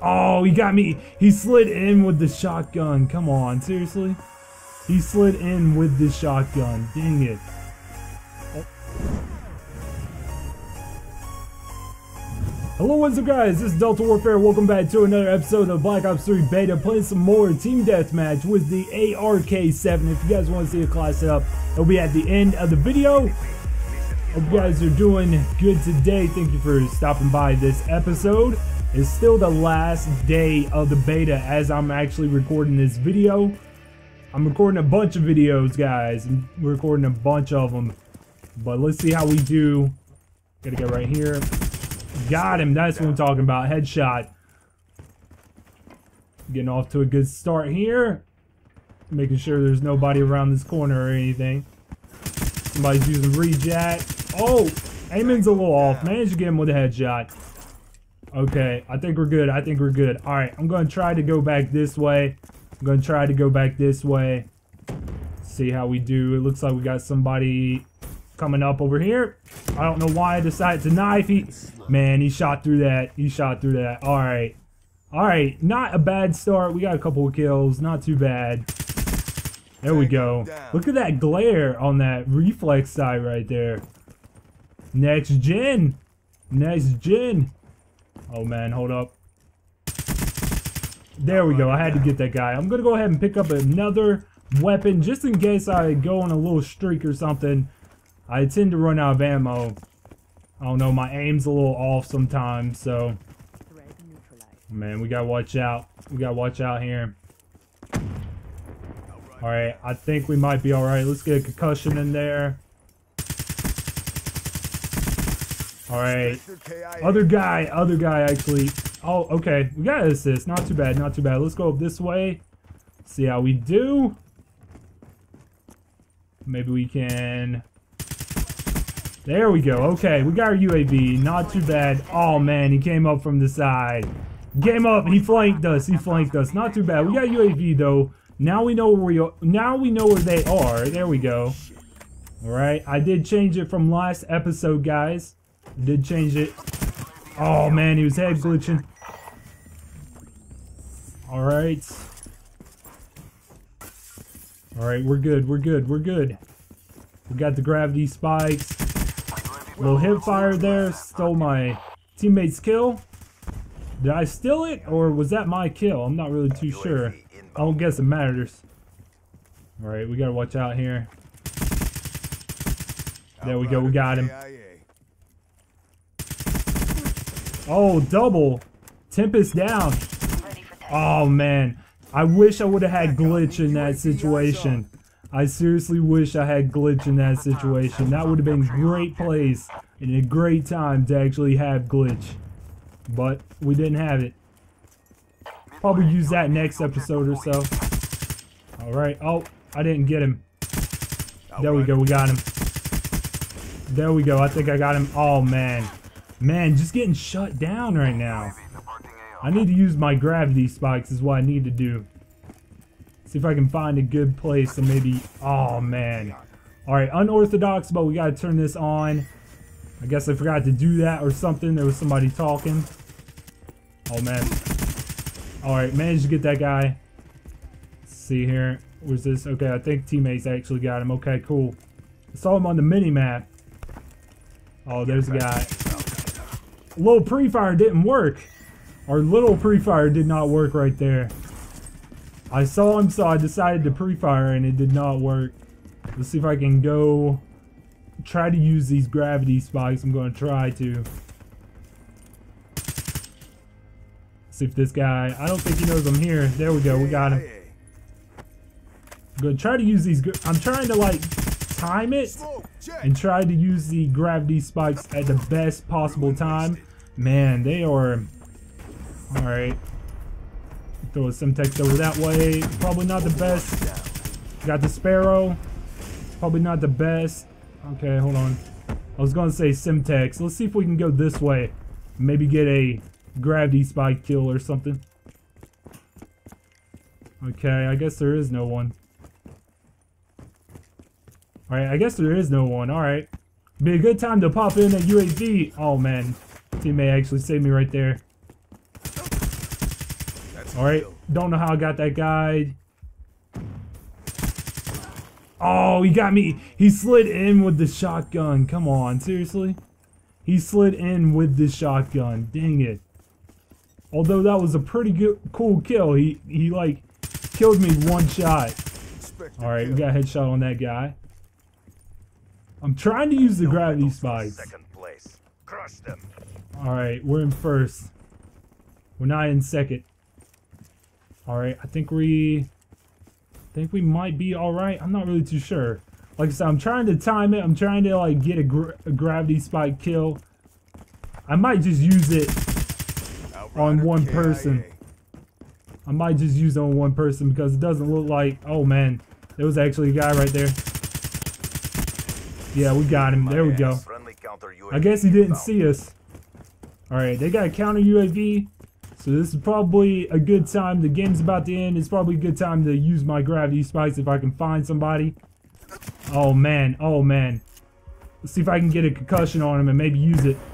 Oh, he got me. He slid in with the shotgun. Come on, seriously? He slid in with the shotgun. Dang it. Oh. Hello, what's up guys? This is Delta Warfare. Welcome back to another episode of Black Ops 3 Beta. Playing some more Team Deathmatch with the ARK-7. If you guys want to see a class setup, it'll be at the end of the video. Hope you guys are doing good today. Thank you for stopping by this episode. It's still the last day of the beta as I'm actually recording this video. I'm recording a bunch of videos, guys. I'm recording a bunch of them. But let's see how we do. Gotta get right here. Got him. That's what I'm talking about. Headshot. Getting off to a good start here. Making sure there's nobody around this corner or anything. Somebody's using rejack. Oh, aiming's a little off. Managed to get him with a headshot. Okay, I think we're good. I think we're good. Alright, I'm going to try to go back this way. See how we do. It looks like we got somebody coming up over here. I don't know why I decided to knife. Man, he shot through that. Alright. Alright, not a bad start. We got a couple of kills. Not too bad. There we go. Look at that glare on that reflex side right there. Next gen. Oh man, hold up. There we go. I had to get that guy. I'm gonna go ahead and pick up another weapon just in case I go on a little streak or something. I tend to run out of ammo. I don't know, my aim's a little off sometimes, so. Man, we gotta watch out. We gotta watch out here. Alright, I think we might be alright. Let's get a concussion in there. Alright. Other guy actually. Oh, okay. We got an assist. Not too bad, not too bad. Let's go up this way. See how we do. Maybe we can. There we go. Okay, we got our UAV. Not too bad. Oh man, he came up from the side. Game up. He flanked us. Not too bad. We got UAV though. Now we know where they are. There we go. Alright. I did change it from last episode, guys. I did change it. Oh man, he was head glitching. Alright. Alright, we're good. We got the gravity spikes. Little hip fire there. Stole my teammate's kill. Did I steal it or was that my kill? I'm not really too sure. I don't guess it matters. Alright, we gotta watch out here. There we go, we got him. Oh, double. Tempest down. Oh man, I wish I would have had glitch in that situation. I seriously wish I had glitch in that situation. That would have been great place and a great time to actually have glitch. But we didn't have it. Probably use that next episode or so. Alright. Oh, I didn't get him. There we go. We got him. There we go. I think I got him. Oh, man. Man, just getting shut down right now. I need to use my gravity spikes is what I need to do. See if I can find a good place and maybe... Oh, man. Alright, unorthodox, but we gotta turn this on. I guess I forgot to do that or something. There was somebody talking. Oh, man. Alright, managed to get that guy. Let's see here. Where's this? Okay, I think teammates actually got him. Okay, cool. I saw him on the mini-map. Oh, there's a guy. Little pre-fire didn't work. Our little pre-fire did not work right there. I saw him, so I decided to pre-fire, and it did not work. Let's see if I can go try to use these gravity spikes. I'm going to try to. See if this guy, I don't think he knows I'm here. There we go, we got him. I'm gonna try to use these, I'm trying to like time it and try to use the gravity spikes at the best possible time. Man, they are, alright. Throw some text over that way. Probably not the best. Got the Sparrow. Probably not the best. Okay, hold on. I was gonna say Simtex. Let's see if we can go this way. Maybe get a gravity spike kill or something. Okay, I guess there is no one. Alright, I guess there is no one. Alright. Be a good time to pop in a UAV. Oh man. Teammate actually saved me right there. Alright, don't know how I got that guy. Oh, he got me. He slid in with the shotgun. Come on, seriously? He slid in with the shotgun. Dang it. Although that was a pretty good, cool kill. He like killed me one shot. Alright, we got a headshot on that guy. I'm trying to use the gravity spikes. Alright, we're in first. We're not in second. Alright, I think we might be alright. I'm not really too sure. Like I said, I'm trying to time it. I'm trying to like get a gravity spike kill. I might just use it on one person. I might just use it on one person because it doesn't look like... Oh man, there was actually a guy right there. Yeah, we got him. There we go. I guess he didn't see us. Alright, they got a counter UAV. So this is probably a good time. The game's about to end. It's probably a good time to use my gravity spikes if I can find somebody. Oh man, oh man. Let's see if I can get a concussion on him and maybe use it.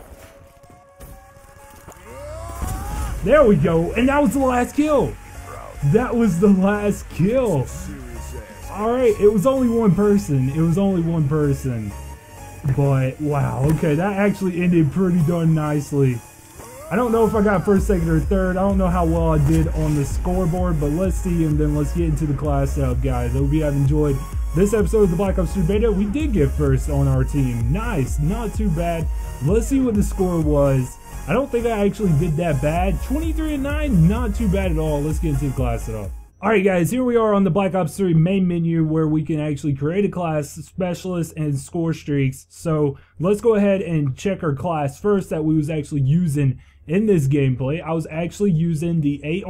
There we go. And that was the last kill. That was the last kill. Alright, it was only one person. It was only one person. But wow, okay, that actually ended pretty darn nicely. I don't know if I got first, second, or third. I don't know how well I did on the scoreboard, but let's see, and then let's get into the class setup, guys. I hope you have enjoyed this episode of the Black Ops 3 Beta. We did get first on our team. Nice, not too bad. Let's see what the score was. I don't think I actually did that bad. 23-9, not too bad at all. Let's get into the class setup. Alright guys, here we are on the Black Ops 3 main menu where we can actually create a class, specialist, and score streaks. So let's go ahead and check our class first that we was actually using in this gameplay. I was actually using the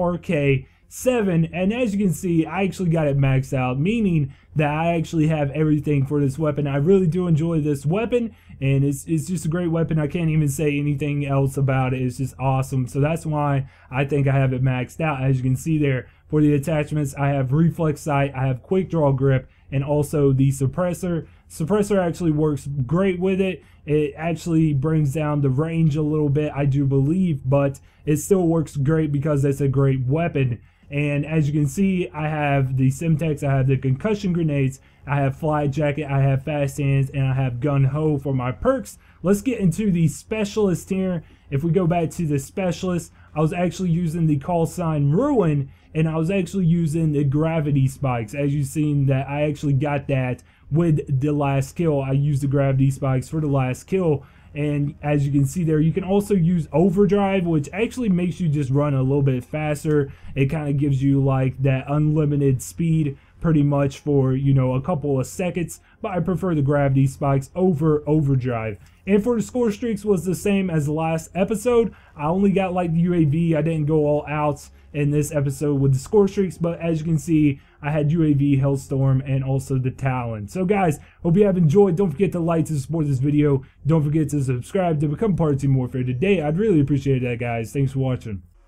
ARK-7, and as you can see, I actually got it maxed out, meaning that I actually have everything for this weapon. I really do enjoy this weapon, and it's just a great weapon. I can't even say anything else about it. It's just awesome. So that's why I think I have it maxed out. As you can see there, for the attachments, I have reflex sight, I have quick draw grip, and also the suppressor. Suppressor actually works great with it. It actually brings down the range a little bit, I do believe, but it still works great because it's a great weapon. And as you can see, I have the Semtex, I have the concussion grenades, I have flight jacket, I have fast hands, and I have gun ho for my perks. Let's get into the specialist here. If we go back to the specialist, I was actually using the call sign Ruin, and I was actually using the gravity spikes. As you've seen, that I actually got that with the last kill. I used the gravity spikes for the last kill, and as you can see there, you can also use overdrive, which actually makes you just run a little bit faster. It kind of gives you like that unlimited speed pretty much for, you know, a couple of seconds, but I prefer the gravity spikes over overdrive. And for the score streaks was the same as the last episode. I only got like the UAV. I didn't go all out in this episode with the score streaks, but as you can see, I had UAV, Hellstorm, and also the Talon. So guys, hope you have enjoyed. Don't forget to like to support this video. Don't forget to subscribe to become part of Team Warfare today. I'd really appreciate that, guys. Thanks for watching.